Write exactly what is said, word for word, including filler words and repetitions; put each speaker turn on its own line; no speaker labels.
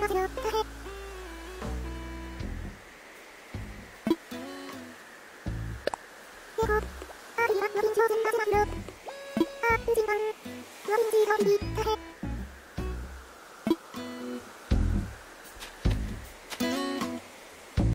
あー、次は、ロビン上手なぜだろう。あー、んじんばん。ロビンジーロビビ、たへ。